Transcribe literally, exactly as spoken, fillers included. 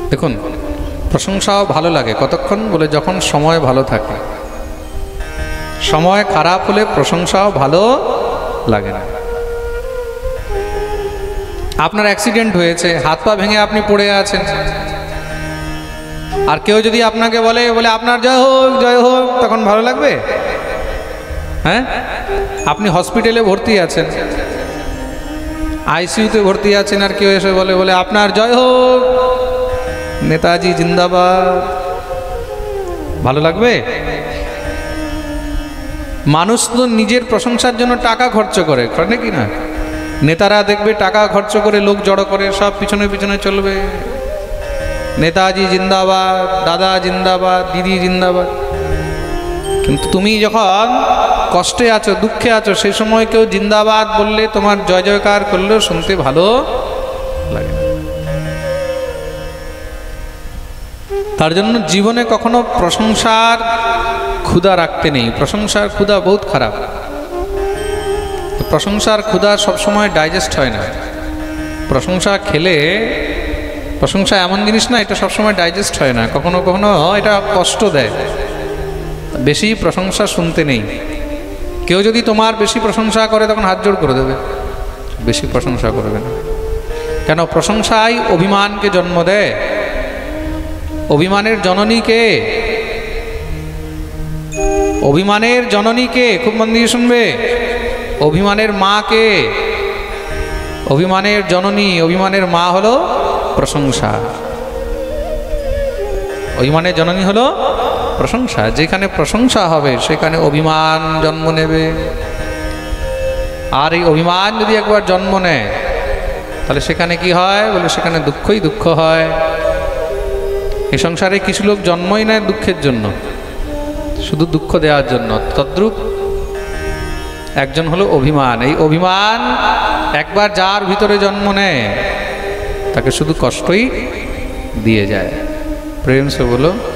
দেখুন, প্রশংসাও ভালো লাগে কতক্ষণ বলে যখন সময় ভালো থাকে। সময় খারাপ হলে প্রশংসাও ভালো লাগে না। আপনার অ্যাক্সিডেন্ট হয়েছে, হাত পা ভেঙে আপনি পড়ে আছেন, আর কেউ যদি আপনাকে বলে বলে আপনার জয় হোক জয় হোক, তখন ভালো লাগবে? হ্যাঁ, আপনি হসপিটালে ভর্তি আছেন, আইসিইউতে ভর্তি আছেন, আর কেউ এসে বলে বলে আপনার জয় হোক, নেতাজি জিন্দাবাদ, ভালো লাগবে? মানুষ তো নিজের প্রশংসার জন্য টাকা খরচ করে, করে নাকি না? নেতারা দেখবে টাকা খরচ করে, লোক জড়ো করে, সব পিছনে পিছনে চলবে, নেতাজি জিন্দাবাদ, দাদা জিন্দাবাদ, দিদি জিন্দাবাদ। কিন্তু তুমি যখন কষ্টে আছো, দুঃখে আছো, সেই সময় কেউ জিন্দাবাদ বললে, তোমার জয় জয়কার করলেও শুনতে ভালো লাগে না। তার জন্য জীবনে কখনো প্রশংসার ক্ষুধা রাখতে নেই। প্রশংসার ক্ষুধা বহুত খারাপ। প্রশংসার ক্ষুধা সবসময় ডাইজেস্ট হয় না। প্রশংসা খেলে, প্রশংসা এমন জিনিস না, এটা সবসময় ডাইজেস্ট হয় না, কখনো কখনো এটা কষ্ট দেয়। বেশি প্রশংসা শুনতে নেই। কেউ যদি তোমার বেশি প্রশংসা করে, তখন হাত জোড় করে দেবে, বেশি প্রশংসা করবে না। কেন? প্রশংসাই অভিমানকে জন্ম দেয়। অভিমানের জননী কে? অভিমানের জননী কে? খুব মন দিয়ে শুনবে। অভিমানের মা কে? অভিমানের জননী, অভিমানের মা হলো প্রশংসা। অভিমানের জননী হলো প্রশংসা। যেখানে প্রশংসা হবে সেখানে অভিমান জন্ম নেবে। আর এই অভিমান যদি একবার জন্ম নেয়, তাহলে সেখানে কি হয় বলে, সেখানে দুঃখই দুঃখ হয়। এই সংসারে কিছু লোক জন্মই নেয় দুঃখের জন্য, শুধু দুঃখ দেওয়ার জন্য। তদ্রূপ একজন হলো অভিমান। এই অভিমান একবার যার ভিতরে জন্ম নেয়, তাকে শুধু কষ্টই দিয়ে যায়। প্রেম সে বলো।